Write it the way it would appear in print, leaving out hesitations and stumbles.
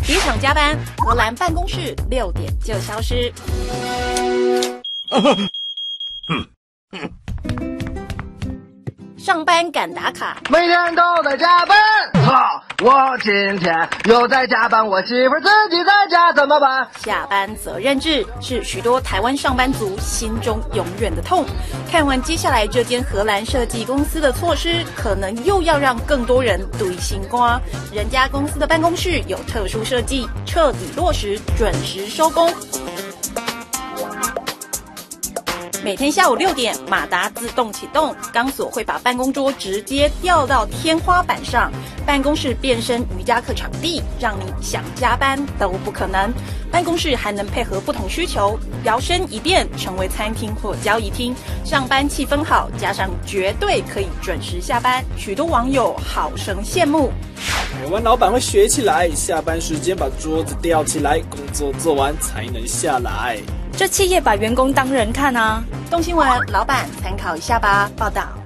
别想加班，荷兰办公室6点就消失。上班赶打卡， 每天都在加班。操！我今天又在加班，我媳妇自己在家怎么办？ 下班责任制是许多台湾上班族心中永远的痛。看完接下来这间荷兰设计公司的措施，可能又要让更多人堆心瓜。人家公司的办公室有特殊设计，彻底落实准时收工。每天下午6点，马达自动启动，钢索会把办公桌直接吊到天花板上，办公室变身瑜伽课场地，让你想加班都不可能。办公室还能配合不同需求，摇身一变成为餐厅或交易厅，上班气氛好，加上绝对可以准时下班，许多网友好生羡慕。 台湾老板会学起来，下班时间把桌子吊起来，工作做完才能下来。 这企业把员工当人看啊！ 动新闻，老板参考一下吧。报道。